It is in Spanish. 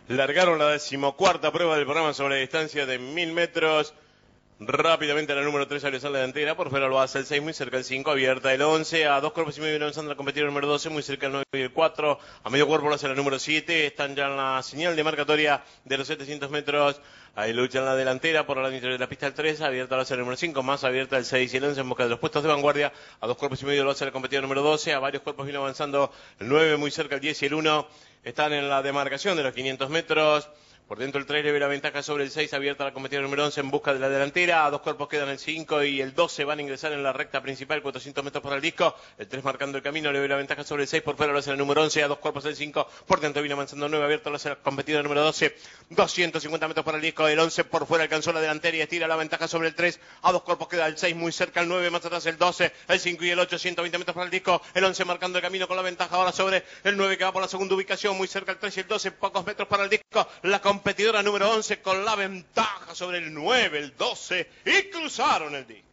Largaron la 14ª prueba del programa sobre distancia de 1000 metros. Rápidamente la número 3 salió a la delantera, por fuera lo hace el 6, muy cerca el 5, abierta el 11, a 2 cuerpos y medio avanzando la competidora número 12, muy cerca el 9 y el 4, a medio cuerpo lo hace la número 7, están ya en la señal de marcatoria de los 700 metros, ahí lucha en la delantera por el interior de la pista el 3, abierta lo hace el número 5, más abierta el 6 y el 11 en busca de los puestos de vanguardia, a 2 cuerpos y medio lo hace la competidora número 12, a varios cuerpos viene avanzando el 9, muy cerca el 10 y el 1, están en la demarcación de los 500 metros. Por dentro el 3 le ve la ventaja sobre el 6, abierta la competidora número 11 en busca de la delantera. A 2 cuerpos quedan el 5 y el 12 van a ingresar en la recta principal, 400 metros por el disco. El 3 marcando el camino, le ve la ventaja sobre el 6, por fuera lo hace el número 11, a 2 cuerpos el 5. Por dentro viene avanzando el 9, abierta lo hace la competidora número 12. 250 metros por el disco, el 11 por fuera alcanzó la delantera y estira la ventaja sobre el 3. A 2 cuerpos queda el 6, muy cerca el 9, más atrás el 12, el 5 y el 8, 120 metros por el disco. El 11 marcando el camino con la ventaja ahora sobre el 9 que va por la segunda ubicación, muy cerca el 3 y el 12, pocos metros para el disco. La competidora número 11 con la ventaja sobre el 9, el 12 y cruzaron el disco.